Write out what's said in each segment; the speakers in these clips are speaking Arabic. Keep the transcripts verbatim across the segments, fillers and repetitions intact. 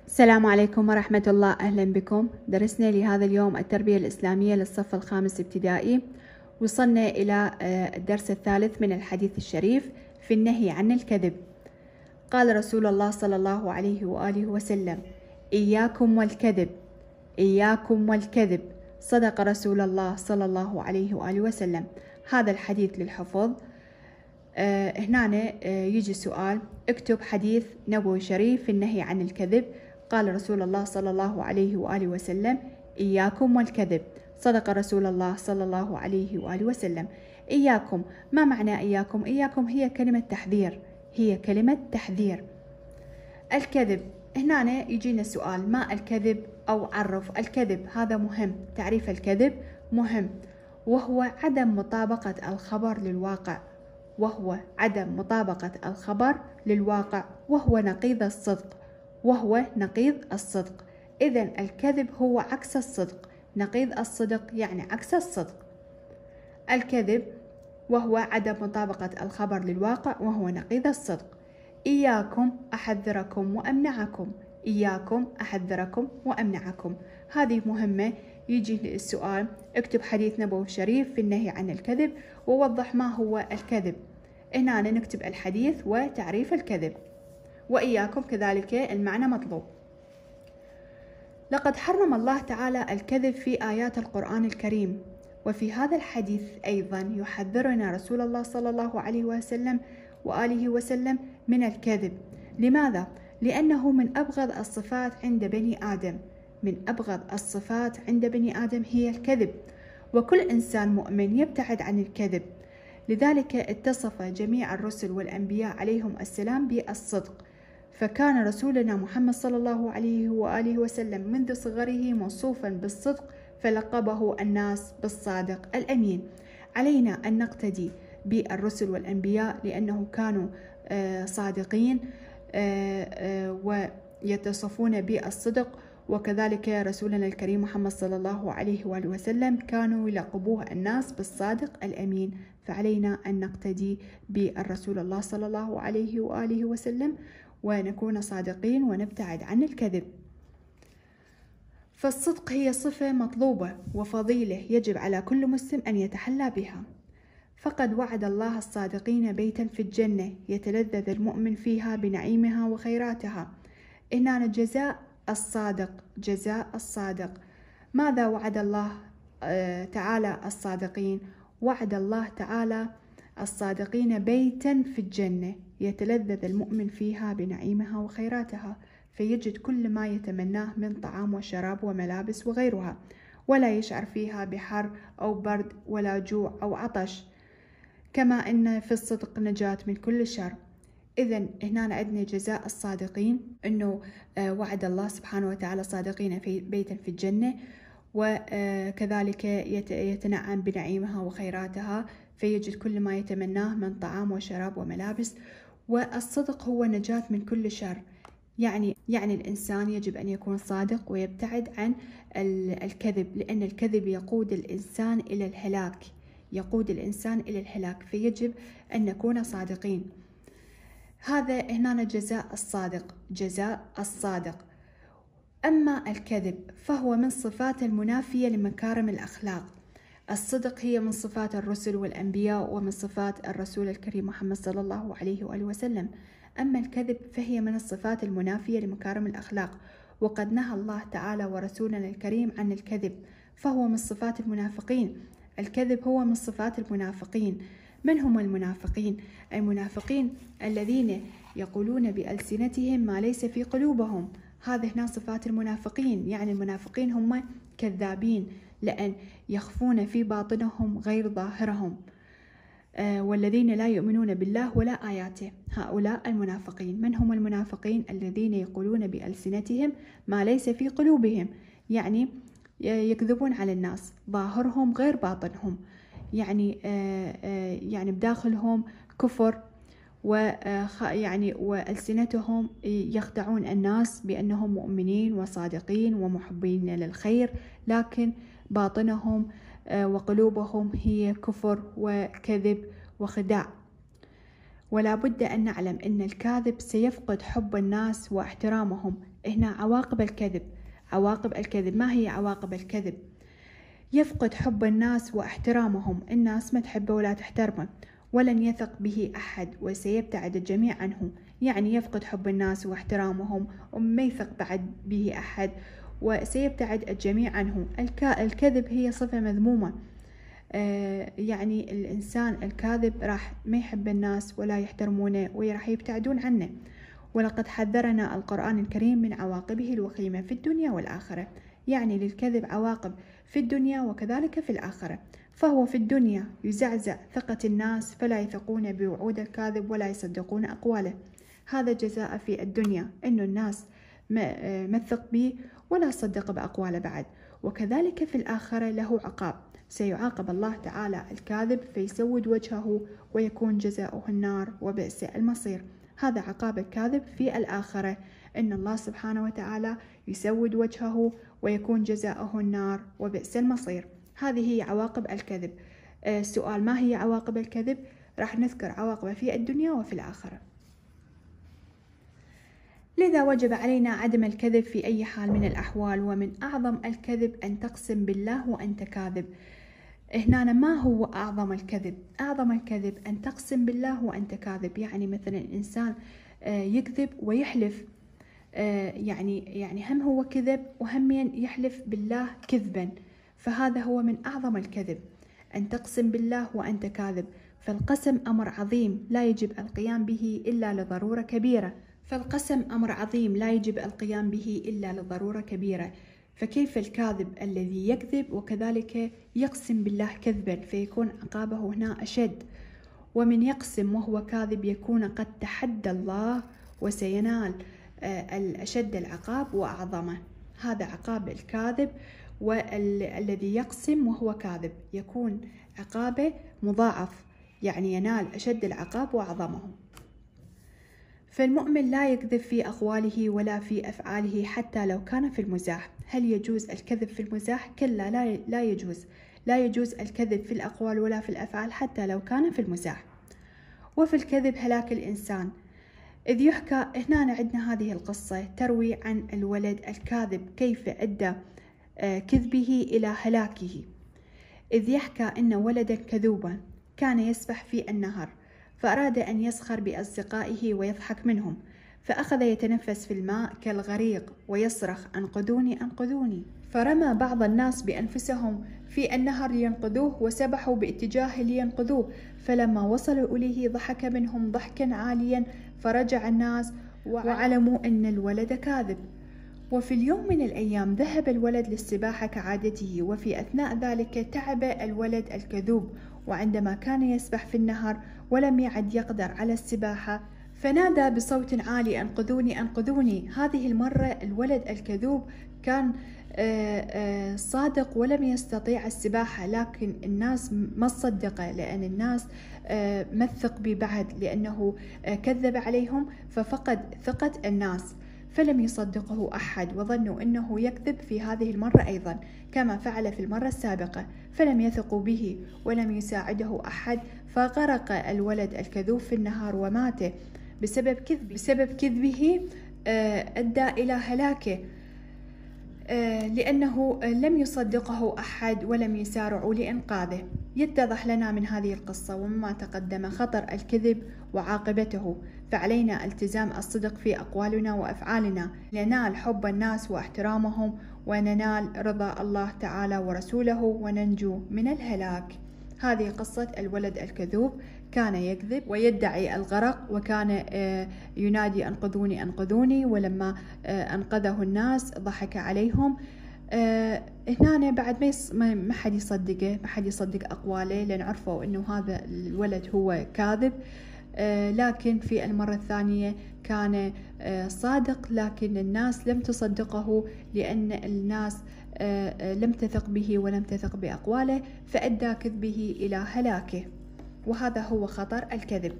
السلام عليكم ورحمة الله. أهلا بكم. درسنا لهذا اليوم التربية الإسلامية للصف الخامس ابتدائي. وصلنا إلى الدرس الثالث من الحديث الشريف في النهي عن الكذب. قال رسول الله صلى الله عليه وآله وسلم: إياكم والكذب، إياكم والكذب. صدق رسول الله صلى الله عليه وآله وسلم. هذا الحديث للحفظ. آه هنا آه يجي سؤال: اكتب حديث نبوي شريف في النهي عن الكذب. قال رسول الله صلى الله عليه وآله وسلم: إياكم والكذب. صدق رسول الله صلى الله عليه وآله وسلم. إياكم، ما معنى إياكم؟ إياكم هي كلمة تحذير، هي كلمة تحذير. الكذب، هنا يجينا سؤال: ما الكذب؟ أو عرف الكذب. هذا مهم، تعريف الكذب مهم. وهو عدم مطابقة الخبر للواقع، وهو عدم مطابقة الخبر للواقع، وهو نقيض الصدق، وهو نقيض الصدق. إذن الكذب هو عكس الصدق، نقيض الصدق يعني عكس الصدق. الكذب وهو عدم مطابقة الخبر للواقع، وهو نقيض الصدق. إياكم أحذركم وأمنعكم، إياكم أحذركم وأمنعكم. هذه مهمة. يجي السؤال: اكتب حديث نبوي شريف في النهي عن الكذب، ووضح ما هو الكذب. هنا نكتب الحديث وتعريف الكذب، وإياكم كذلك المعنى مطلوب. لقد حرم الله تعالى الكذب في آيات القرآن الكريم، وفي هذا الحديث أيضا يحذرنا رسول الله صلى الله عليه وسلم وآله وسلم من الكذب. لماذا؟ لأنه من أبغض الصفات عند بني آدم، من أبغض الصفات عند بني آدم هي الكذب، وكل إنسان مؤمن يبتعد عن الكذب. لذلك اتصف جميع الرسل والأنبياء عليهم السلام بالصدق، فكان رسولنا محمد صلى الله عليه وآله وسلم منذ صغره موصوفا بالصدق، فلقبه الناس بالصادق الأمين. علينا أن نقتدي بالرسل والأنبياء لأنه كانوا صادقين ويتصفون بالصدق، وكذلك رسولنا الكريم محمد صلى الله عليه وآله وسلم كانوا يلقبوه الناس بالصادق الأمين. فعلينا أن نقتدي بالرسول الله صلى الله عليه وآله وسلم ونكون صادقين ونبتعد عن الكذب. فالصدق هي صفة مطلوبة وفضيلة يجب على كل مسلم أن يتحلى بها. فقد وعد الله الصادقين بيتا في الجنة يتلذذ المؤمن فيها بنعيمها وخيراتها. هنا جزاء الصادق، جزاء الصادق. ماذا وعد الله تعالى الصادقين؟ وعد الله تعالى الصادقين بيتا في الجنة يتلذذ المؤمن فيها بنعيمها وخيراتها، فيجد كل ما يتمناه من طعام وشراب وملابس وغيرها، ولا يشعر فيها بحر أو برد ولا جوع أو عطش. كما أن في الصدق نجاة من كل شر. إذن هنا عندنا جزاء الصادقين، أنه وعد الله سبحانه وتعالى الصادقين في بيتا في الجنة، وكذلك يتنعم بنعيمها وخيراتها، فيجد كل ما يتمناه من طعام وشراب وملابس. والصدق هو نجاة من كل شر. يعني يعني الإنسان يجب أن يكون صادق ويبتعد عن الكذب، لأن الكذب يقود الإنسان إلى الهلاك، يقود الإنسان إلى الهلاك، فيجب أن نكون صادقين. هذا هنا جزاء الصادق، جزاء الصادق. أما الكذب فهو من صفات المنافية لمكارم الأخلاق. الصدق هي من صفات الرسل والأنبياء ومن صفات الرسول الكريم محمد صلى الله عليه وآله وسلم. أما الكذب فهي من الصفات المنافية لمكارم الأخلاق، وقد نهى الله تعالى ورسولنا الكريم عن الكذب، فهو من صفات المنافقين. الكذب هو من صفات المنافقين. من هم المنافقين؟ المنافقين الذين يقولون بألسنتهم ما ليس في قلوبهم. هذه هنا صفات المنافقين. يعني المنافقين هم كذابين، لأن يخفون في باطنهم غير ظاهرهم. آه والذين لا يؤمنون بالله ولا آياته، هؤلاء المنافقين. من هم المنافقين؟ الذين يقولون بألسنتهم ما ليس في قلوبهم، يعني يكذبون على الناس، ظاهرهم غير باطنهم. يعني آه آه يعني بداخلهم كفر، ويعني وألسنتهم يخدعون الناس بأنهم مؤمنين وصادقين ومحبين للخير، لكن باطنهم وقلوبهم هي كفر وكذب وخداع. ولا بد أن نعلم أن الكاذب سيفقد حب الناس واحترامهم. هنا عواقب الكذب. عواقب الكذب، ما هي عواقب الكذب؟ يفقد حب الناس واحترامهم، الناس ما تحبه ولا تحترمه، ولن يثق به أحد وسيبتعد الجميع عنه. يعني يفقد حب الناس واحترامهم وما يثق بعد به أحد وسيبتعد الجميع عنه. الكذب هي صفة مذمومة. آه يعني الإنسان الكاذب راح ما يحب الناس ولا يحترمونه وراح يبتعدون عنه. ولقد حذرنا القرآن الكريم من عواقبه الوخيمة في الدنيا والآخرة. يعني للكذب عواقب في الدنيا وكذلك في الآخرة. فهو في الدنيا يزعزع ثقة الناس فلا يثقون بوعود الكاذب ولا يصدقون أقواله. هذا جزاء في الدنيا، إنه الناس ما تثق به ولا صدق بأقواله بعد. وكذلك في الآخرة له عقاب، سيعاقب الله تعالى الكاذب فيسود وجهه ويكون جزاؤه النار وبئس المصير. هذا عقاب الكاذب في الآخرة، إن الله سبحانه وتعالى يسود وجهه ويكون جزاؤه النار وبئس المصير. هذه هي عواقب الكذب. السؤال: ما هي عواقب الكذب؟ راح نذكر عواقبه في الدنيا وفي الآخرة. لذا وجب علينا عدم الكذب في أي حال من الأحوال. ومن أعظم الكذب أن تقسم بالله وأنت كاذب. هنا ما هو أعظم الكذب؟ أعظم الكذب أن تقسم بالله وأنت كاذب. يعني مثلا إنسان يكذب ويحلف، يعني يعني هم هو كذب وهم يحلف بالله كذبا، فهذا هو من أعظم الكذب، أن تقسم بالله وأنت كاذب. فالقسم أمر عظيم لا يجب القيام به إلا لضرورة كبيرة. فالقسم أمر عظيم لا يجب القيام به إلا لضرورة كبيرة. فكيف الكاذب الذي يكذب وكذلك يقسم بالله كذبا، فيكون عقابه هنا أشد. ومن يقسم وهو كاذب يكون قد تحدى الله وسينال الأشد العقاب وأعظمه. هذا عقاب الكاذب، والذي يقسم وهو كاذب يكون عقابه مضاعف، يعني ينال أشد العقاب وأعظمه. فالمؤمن لا يكذب في أقواله ولا في أفعاله حتى لو كان في المزاح. هل يجوز الكذب في المزاح؟ كلا، لا لا يجوز. لا يجوز الكذب في الأقوال ولا في الأفعال حتى لو كان في المزاح. وفي الكذب هلاك الإنسان. إذ يحكى هنا عندنا هذه القصة تروي عن الولد الكاذب كيف أدى كذبه إلى هلاكه. إذ يحكى أن ولدا كذوبا كان يسبح في النهر، فأراد أن يسخر بأصدقائه ويضحك منهم، فأخذ يتنفس في الماء كالغريق ويصرخ: أنقذوني أنقذوني. فرمى بعض الناس بأنفسهم في النهر لينقذوه وسبحوا باتجاه لينقذوه، فلما وصلوا إليه ضحك منهم ضحكا عاليا، فرجع الناس وعلموا أن الولد كاذب. وفي اليوم من الأيام ذهب الولد للسباحة كعادته، وفي أثناء ذلك تعب الولد الكذوب، وعندما كان يسبح في النهر ولم يعد يقدر على السباحة فنادى بصوت عالي: أنقذوني أنقذوني. هذه المرة الولد الكذوب كان صادق ولم يستطيع السباحة، لكن الناس ما صدقه، لأن الناس ما تثق به بعد، لأنه كذب عليهم ففقد ثقة الناس، فلم يصدقه أحد وظنوا أنه يكذب في هذه المرة أيضا كما فعل في المرة السابقة، فلم يثقوا به ولم يساعده أحد، فغرق الولد الكذوب في النهر ومات بسبب كذبه. بسبب كذبه أدى إلى هلاكه، لأنه لم يصدقه أحد ولم يسارعوا لإنقاذه. يتضح لنا من هذه القصة ومما تقدم خطر الكذب وعاقبته، فعلينا التزام الصدق في أقوالنا وأفعالنا لننال حب الناس واحترامهم، وننال رضا الله تعالى ورسوله، وننجو من الهلاك. هذه قصة الولد الكذوب، كان يكذب ويدعي الغرق، وكان ينادي: أنقذوني أنقذوني، ولما أنقذه الناس ضحك عليهم. هنا بعد ما حد يصدقه، ما حد يصدق أقواله، لأن عرفوا أنه هذا الولد هو كاذب. لكن في المرة الثانية كان صادق، لكن الناس لم تصدقه، لأن الناس لم تثق به ولم تثق بأقواله، فأدى كذبه إلى هلاكه. وهذا هو خطر الكذب.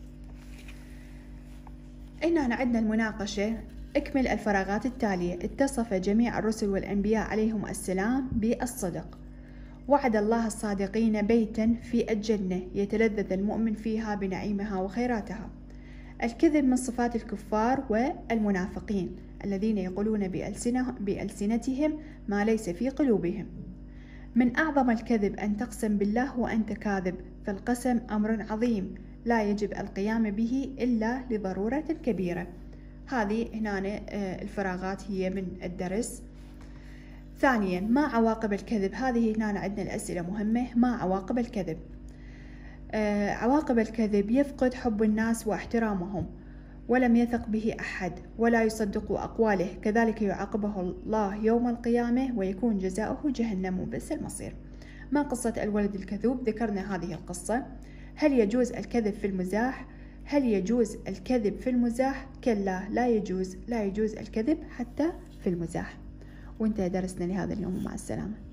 هنا عندنا المناقشة. اكمل الفراغات التالية. اتصف جميع الرسل والأنبياء عليهم السلام بالصدق، وعد الله الصادقين بيتا في الجنة يتلذذ المؤمن فيها بنعيمها وخيراتها. الكذب من صفات الكفار والمنافقين الذين يقولون بألسنتهم ما ليس في قلوبهم. من أعظم الكذب أن تقسم بالله وأنت كاذب، فالقسم أمر عظيم لا يجب القيام به إلا لضرورة كبيرة. هذه هنا الفراغات هي من الدرس. ثانيا، ما عواقب الكذب؟ هذه هنا عندنا الأسئلة مهمة. ما عواقب الكذب؟ آه عواقب الكذب: يفقد حب الناس واحترامهم، ولم يثق به أحد، ولا يصدق أقواله، كذلك يعاقبه الله يوم القيامة ويكون جزاؤه جهنم وبئس المصير. ما قصة الولد الكذوب؟ ذكرنا هذه القصة. هل يجوز الكذب في المزاح؟ هل يجوز الكذب في المزاح؟ كلا، لا يجوز لا يجوز الكذب حتى في المزاح. وانتهى درسنا لهذا اليوم، مع السلامة.